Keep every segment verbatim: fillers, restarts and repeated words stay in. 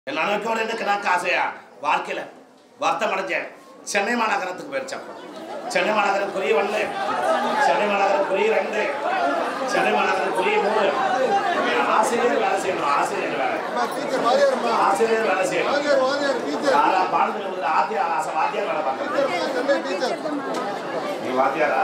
ನನಗೆ எனக்கு நான் ஆசையா வாழ்க்கையில வருத்தம் அடைஞ்சேன். சென்னை மாநகரத்துக்கு போயிடுச்சப்போ சென்னை மாநகரம் குறிய ஒன்று, சென்னை மாநகரம் குறிய ரெண்டு, சென்னை மாநகரம் குறிய மூணு. ஆசிரியர் வேலை செய்யணும், ஆசிரியர் வேலை ஆசிரியர் வேலை செய்யணும். யாரா பாடத்தில் ஆத்தியா ஆசை வாத்தியார் வேலை பார்க்கணும். நீ வாத்தியாரா?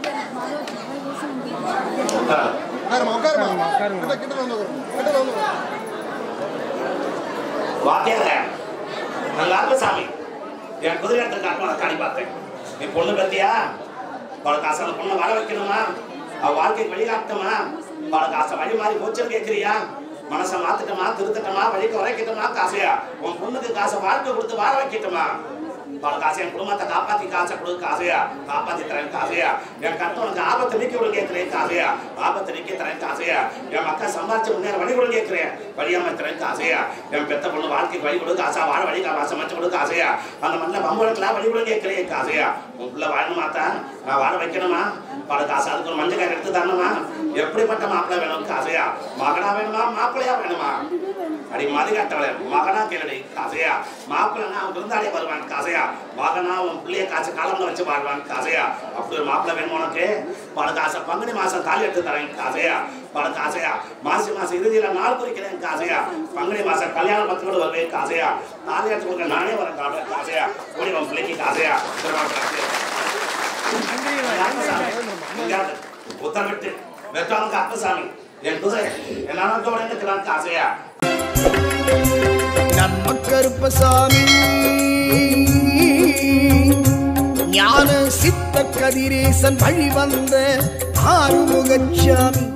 வாத்தியார நல்லா இருக்க சாமி. என் குதிரை இடத்துக்கு காட்டுவான காணி பார்த்தேன். நீ பொண்ணு பத்தியா பல காசு அந்த பொண்ணை வர வைக்கணுமா, அவ வாழ்க்கைக்கு வழிகாட்டமா, பல காசை வழி மாறி போச்சுன்னு கேட்கிறியா? மனசை மாத்துட்டமா, திருத்தட்டமா, வழிக்கு வரைக்கட்டுமா? காசையா உன் பொண்ணுக்கு காசை வாழ்க்கை கொடுத்து வாழ வைக்கட்டுமா? பல காசு என் குடும்பத்தை காப்பாத்தி காசை கொடுக்க காசையா, காப்பாத்தி தரேன் காசையா. என் கட்டவனுக்கு ஆபத்தை நீக்கி விட கேட்கிறேன் காசையா, ஆபத்தை நீக்கி தரேன் காசையா. என் மக்கள் சம்பாதிச்சு முன்னேற வழி கூட கேட்கிறேன், வழியாம தரேன் காசையா. என் பெத்த பொண்ணு வாழ்க்கைக்கு வழி கொடுக்க காசா, வாழ வழி சமைச்சு கொடுக்க காசையா. அந்த மண்ணில் பம்பளக்கலாம் வழி கூட கேட்கிறேன் காசையா. உன் பிள்ளை வாழணுமாத்தான், நான் வாழ வைக்கணுமா? பல காசு அதுக்கு ஒரு மஞ்சள் காய் எடுத்து தரணுமா? எப்படிப்பட்ட மாப்பிள்ளை வேணும் காசையா? மகனா வேணுமா, மாப்பிள்ளையா வேணுமா? அடி மதி கட்டவளே, மகனா கேளடி காசையா. மாப்பிள்ளைனா அவன் விருந்தாளிய வருவான் காசையா, மகனா உன் பிள்ளைய காசு காலம்ல வச்சு வாழ்வான் காசையா. அப்படி ஒரு மாப்பிள்ளை வேணும் உனக்கு? பல காசை பங்குனி மாசம் தாலி எடுத்து தரேன் காசையா. பல காசையா மாசி மாசம் இறுதியில நாள் குறிக்கிறேன் காசையா. பங்குனி மாசம் கல்யாணம் பத்து கூட வருவேன் காசையா. தாலி எடுத்து கொடுக்க நானே வரேன் காசையா. கூடி உன் பிள்ளைக்கு காசையா. உத்தரவிட்டு வெற்றவனுக்கு அப்பசாமி என் குதிரை என் அனந்தோட எனக்கு காசையா. நம்ம கருப்பசாமி ஞான சித்த கதிரேசன் வழி வந்த ஆறுமுகச்சாமி.